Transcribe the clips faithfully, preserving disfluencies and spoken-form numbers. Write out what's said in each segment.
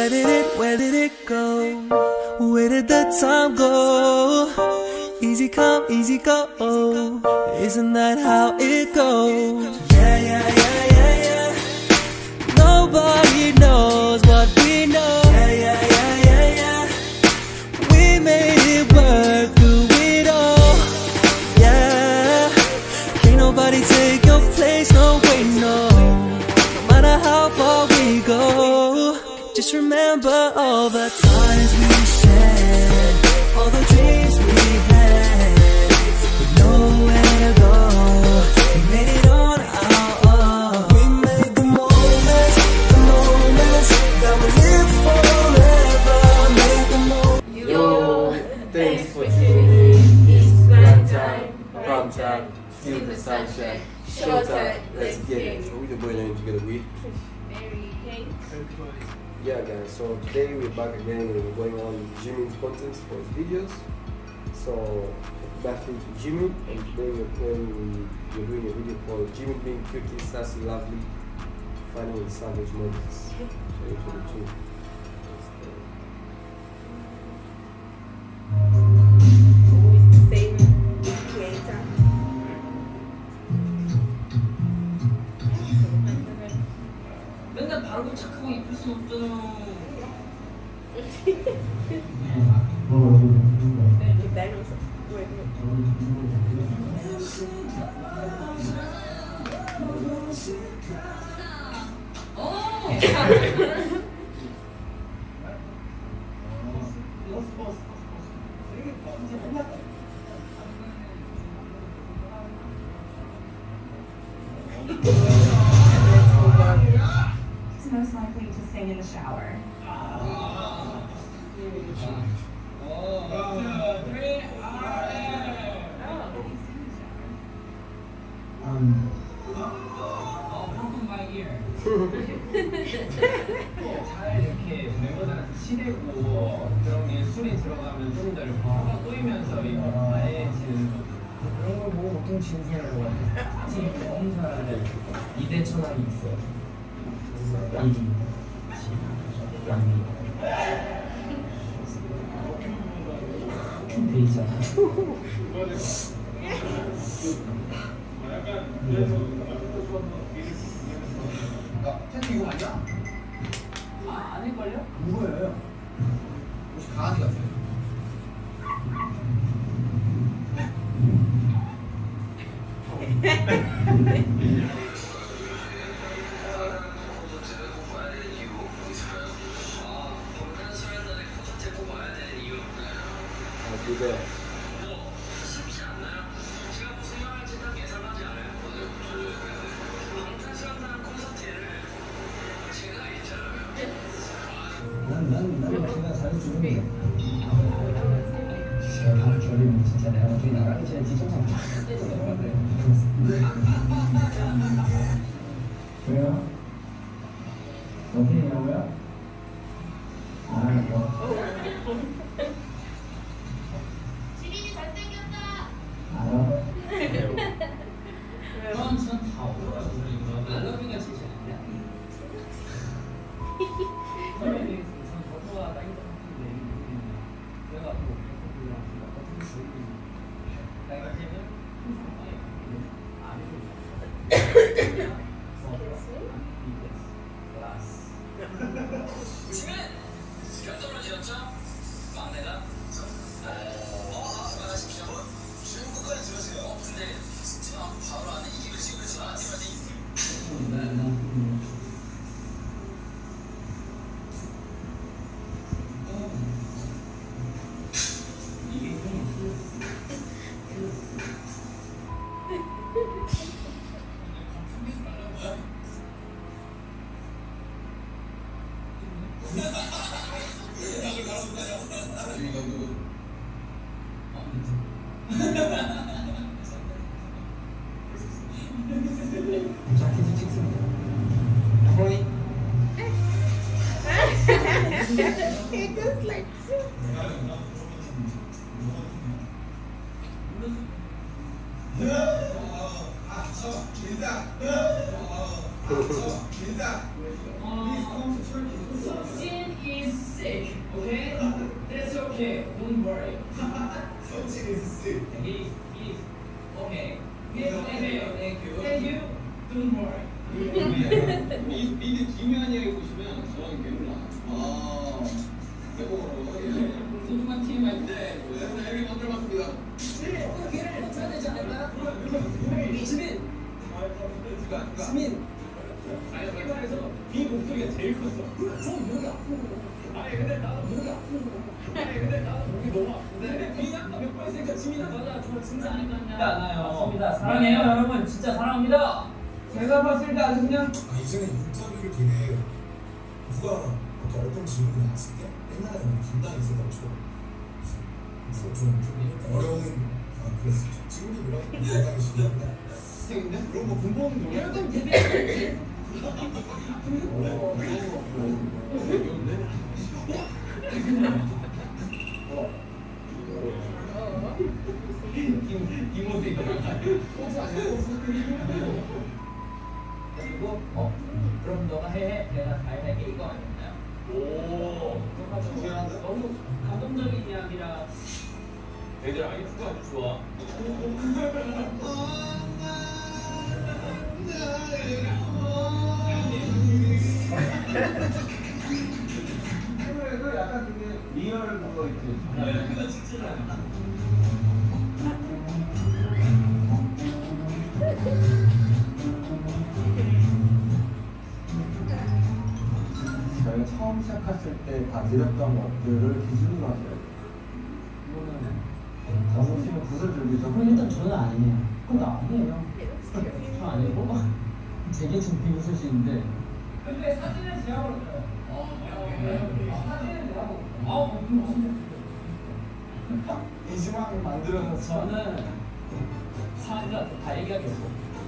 Where did it, where did it go? Where did the time go? Easy come, easy go. Isn't that how it goes? Yeah, yeah, yeah, yeah, yeah. Nobody knows what we know. Yeah, yeah, yeah, yeah, yeah. We made it work through it all. Yeah. Can't nobody take your place, no way, no. No matter how far we go, just remember all the times we shared, all the dreams we had, with nowhere to go. We made it on our own. We made the moments, the moments that will live forever. Made the moments. Yo, thanks for tuning in. It's grind time, prom time, feel the sunshine, show time. Let's get it. So we the boy name together with. Yeah guys, so today we're back again and we're going on Jimin's contents for his videos. So back into Jimin, and today we're playing, we're doing a video called Jimin being cutie, sassy, lovely, funny and savage moments. So into the two. Always the same creator. 맨날 방금 착하고 입을 수 없잖아. It's most likely to sing in the shower. Um. Oh, broken my ear. 잘 이렇게 멤버들한테 치대고 그런 게 술이 들어가면 좀 더 이렇게 화가 꼬이면서 이거 아예 지는 그런 걸 보고 보통 진사라고 하죠. 지금 엄사를 이대 천왕이 있어. 양기, 양기. 데이잖아. 텐트 이거 맞냐? 아, 아닐걸요? 뭐예요? 혹시 강아지 같아요? 그게 난, 난, 난 제가 잘해주는 게 제가 결이면 진짜 내가 어떻게 나가기 전에 지정상 왜요? 어떻게냐고요? 아, 뭐 지민이 잘생겼다. 알아? 그럼 전다 어려워요. 우리 알러뷰가 제일 잘했냐? 선배님이 우선 더 좋아하다 했는데 내가 또 배꼽이랑 어떻게 보이고 내가 이제는 항상 안 해줘. 지민! 별도로 지었죠? 막내가? 어, 안녕하십시오. 중국까지 들으세요. 근데 진짜 바로 안에 이기고 지금 그치 않지만 자켓을 찍습니다. 호이. It goes like Jin is sick, okay? That's okay, don't worry. Jin is sick. He's, he's okay. He's okay, thank you. Thank you, don't worry. 미드 김현이에게 보시면 저랑 괴물 나와요. 아, 대박으로. 소중한 팀 할 때 이렇게 만들어봤습니다. 걔를 쳐야 되지 않을까? 지민! 지민! 아니, 그래서 네 목소리가 제일 컸어. 저 목이 아프고. 아니, 근데 나도 목이 아프고. 아니, 근데 나도 목이 너무 아픈데. 근데 비약간 몇 번 했으니까 지민아, 맞아. 저 진짜 안 했잖아요. 맞습니다. 사랑해요, 여러분. 진짜 사랑합니다. 제가 봤을 때 아주 그냥. 아, 이전에 인터뷰를 되게 누가 어떤 어떤 질문이 나왔을 때 옛날에 너무 긴장했었다고 쳐. 그래서 좀, 좀 어려운 아, 그랬어요. 지금도 그런 긴장이 심한데. 근데 그런 거 궁금한 거 여러분, 데뷔. 이 모습이 그리고 어? 그럼 너가 해, 내가 잘 할게 이거 아니었나요? 오, 너무 감동적인 이야기라. 애들 아이큐가 아주 좋아. 그래도 약간 되게 리얼 그거 있지. 네, 그거 진짜. 저희가 처음 시작했을 때 다 드렸던 것들을 기준으로 하셔야 돼요. 이거는 너무 치면 부서지기도 그럼 일단 저는 아니에요. 그럼 나 아니에요. 저 아니고 되게 좀 비웃으시는데. 근데 사진은 제가 걸어줘요. 어, 사진은 내가 걸어. 아, 무슨 이지망 만들어서 저는 사람들한테 다 얘기하겠어.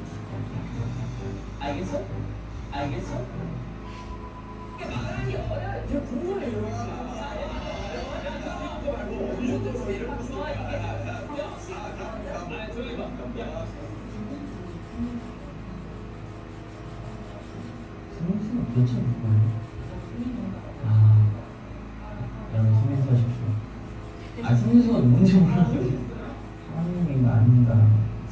알겠어? 알겠어? 그러니까 말하는 게 어려워요. 제가 궁금해요. 승민씨는 괜찮은 거예요? 아, 여러분 승민씨 하십시오. 아, 승민씨가 누군지 몰라요. 사랑이 이거 아닙니다.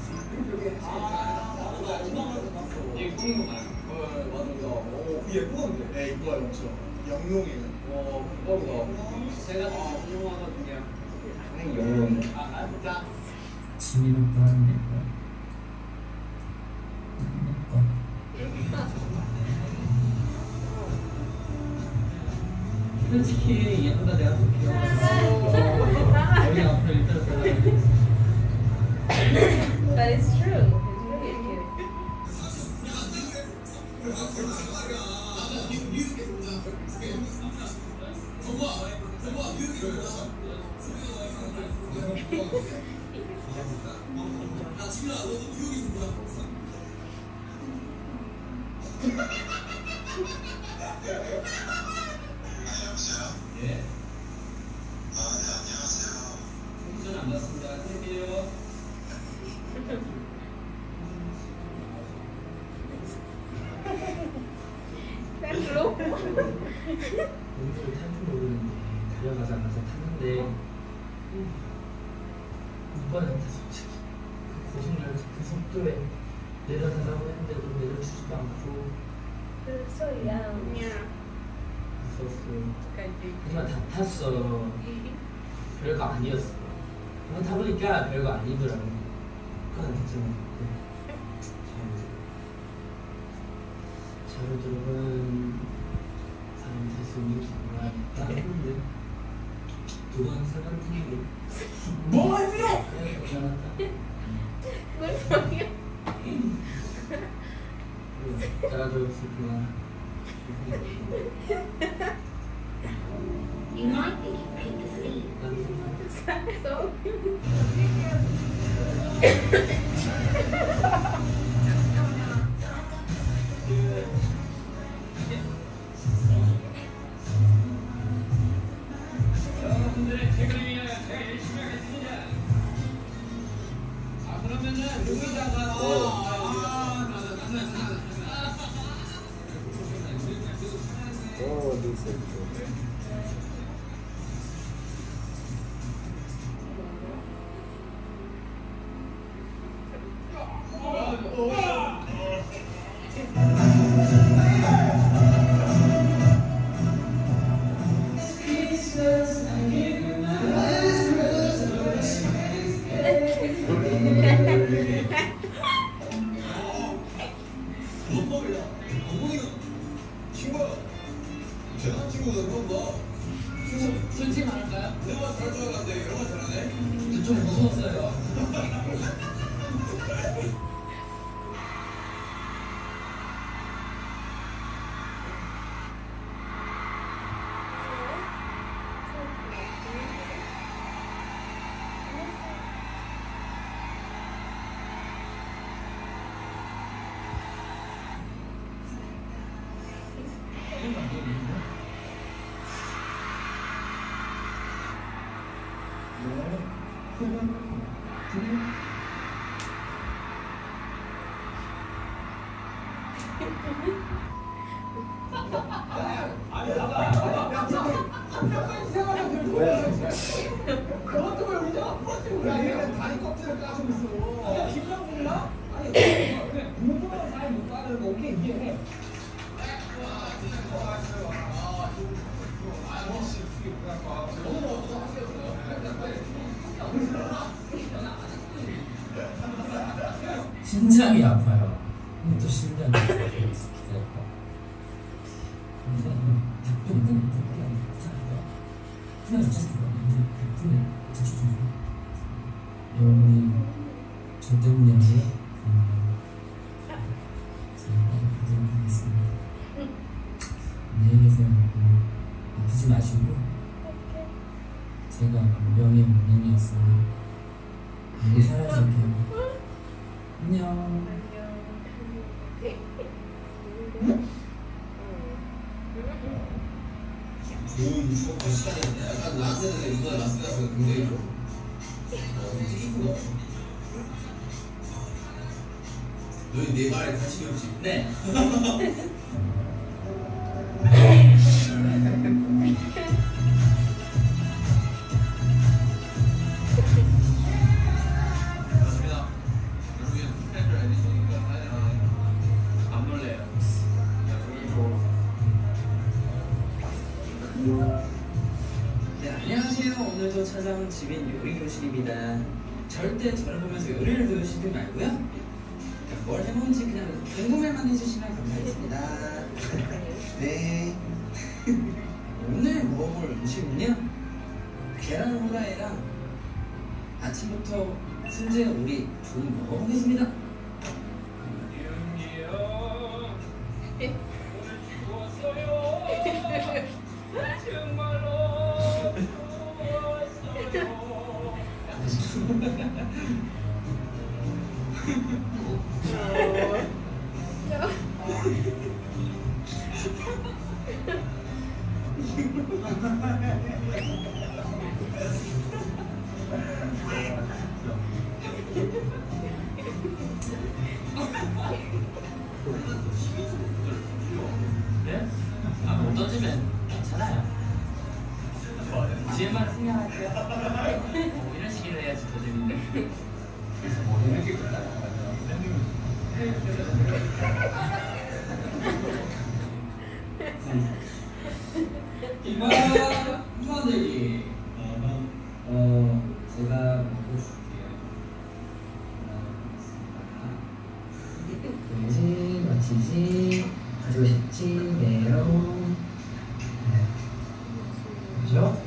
예쁘던데? 네, 이뻐요, 엄청. 영롱해요. 어, 그거보다 제가 더 유명하거든요. 아니, 영롱. 아, 아, 나. 지민 오빠는 예뻐. 예뻐. 솔직히 예쁘다 내가 더 귀여워. 머리 앞으로 일단 But it's true. It's really cute. 예. 아, 네, 안녕하세요. 손 안 닿습니다. 할게요. That's low. 몸소리 탈줄 모르는데 달려가자 가서 탔는데 이번한테 솔직히 그 고속열 그 속도에 내려달라고 했는데도 내려주지도 않고 You're so young. Yeah. 있었어. Country. 하지만 다 탔어. 별거 아니었어. 그거 타보니까 별거 아니더라고. 그건 됐잖아. 잘 들어본 사람이 될 수 있는 기분이야. 했는데 두번 세번 틀리고 뭐가 있어요? 그냥 괜찮았다. Good for you. 잘해줬으구나. You might think you paid the fee. So. 여러분들의 퇴근을 위하여 제가 열심히 하겠습니다. 아, 그러면은 여기다가 아, 아, 나, 나, 나, 나, 나, 나. this episode. 솔직히 말할까요? 내가 잘 들어갔는데 이런 거 잘하네? 근데 좀 무서웠어요. 그것도 왜 우리 앞으로 우리 다리 껍질을 까주고 있어. 김장 몰라? 아니 그래 공부만 잘 못 가는 거 오케이 이해해. 심장이 아파요. 근데 또 심장이 아파요. 여러분이 저 때문이라고요? 제가 고생하겠습니다. 안녕히 계세요. 아프지 마시고 제가 만병의 원인이었어요. 이제 사라질게요. 안녕. 좋은 수업 시간이었네. 약간 나한테는 이거보다 라스베가스가 굉장히 어, 뜻깊은 것 같아. 너희 내 말에 관심이 없지? 네. 맞습니다. 여러분 스탠드 에디션이니까 안 놀래요. 네, 안녕하세요. 오늘도 찾아온 지민 요리교실입니다. 절대 저를 보면서 요리를 배우시지 말고요. 그러니까 뭘 해먹는지 그냥 궁금해만 해주시면 감사하겠습니다. 네. 오늘 먹어볼 음식은요, 계란 후라이랑 아침부터 순재 우리 좀 먹어보겠습니다. 네? 아, 못 던지면 괜찮아요. 지혜만 생각할게요. 뭐 이런 식으로 해야지 더 재밌네. 이마 만들기. 어, 제가 먹고 줄게요. 그지, 멋지지, 가지고 싶지, 메롱. 그죠?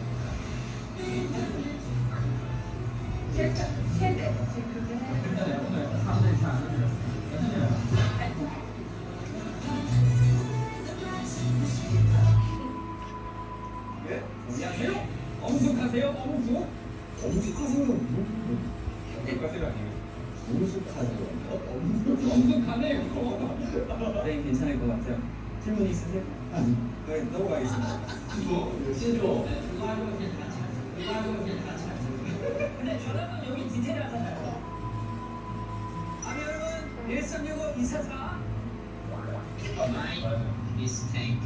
예? 안녕하세요. 엄숙하세요? 엄숙? 엄숙하세요? 엄숙하세요 아니에요? 엄숙하세요? 엄숙 엄숙하네요. 네, 괜찮을 것 같아요. 질문 있으세요? 아니, 네, 넘어가겠습니다. 시조. 근데 저랑은 여기 디테일하잖아요. 아니 여러분, 일삼육오 이사사. My mistake.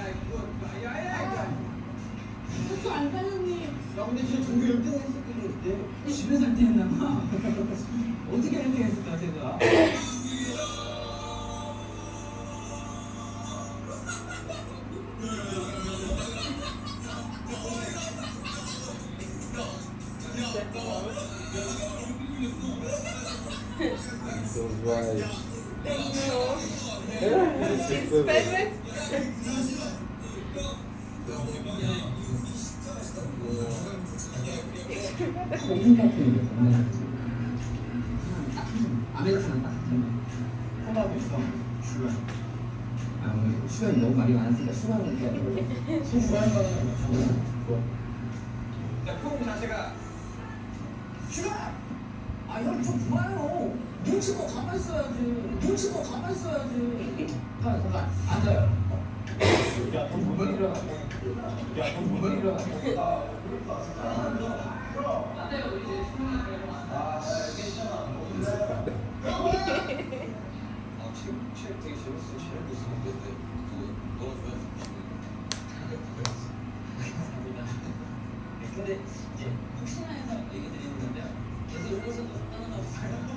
그것도 안 달렸니? 야 근데 진짜 전교 일 등 했었거든 그때. 집에 살 때 했나 봐. 어떻게 일 등 했을까 제가. Those vibes. It's his favorite. 고민 같은 게 없네. 아메리카노 따뜻한 콜라도 있어. 슈가. 아 오늘 슈가이 너무 말이 많으니까 슈가는 게 아니고 소주하는 거는 자, 폼 자세가 슈가! 아 형 좀 그만해요. 눈치 고 가만히 있어야지. 눈치 고 가만히 있어야지. 잠깐 잠깐 앉아요. 야돈 보면 일어나. 야돈 보면 일어나. 안돼요 우리 이제 수능이 되려면 아, 책, 책 되게 재밌어. 책 있었는데 그거 너무 좋아했어. 근데 이제 혹시나 해서 얘기 드리는 건데요. 계속 여기서 떠나가고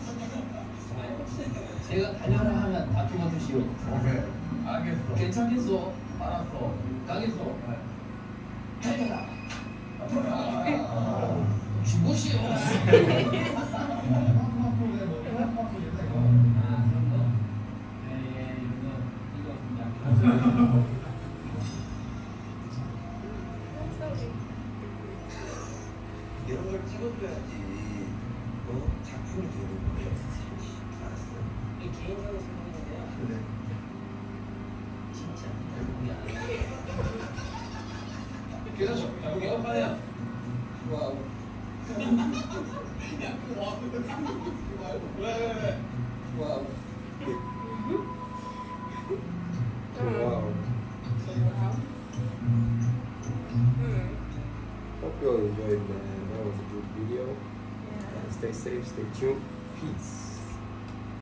제가 달려라 하면 다 죽어주시오. 오케이. 알겠어. 괜찮겠어? 알았어. 가겠어? 달려라. 죽으시오. 이런 걸 찍어줘야지 어? 작품이 되는 거야. 알았어. 이 개인적인 생각인데요. 그래. 진짜 여기 안 해. 그래서 여기 엄마야. 와우. 왜왜왜 와우. Wow. Hope you all enjoyed, man. That was a good video. Uh, stay safe, stay tuned. Peace.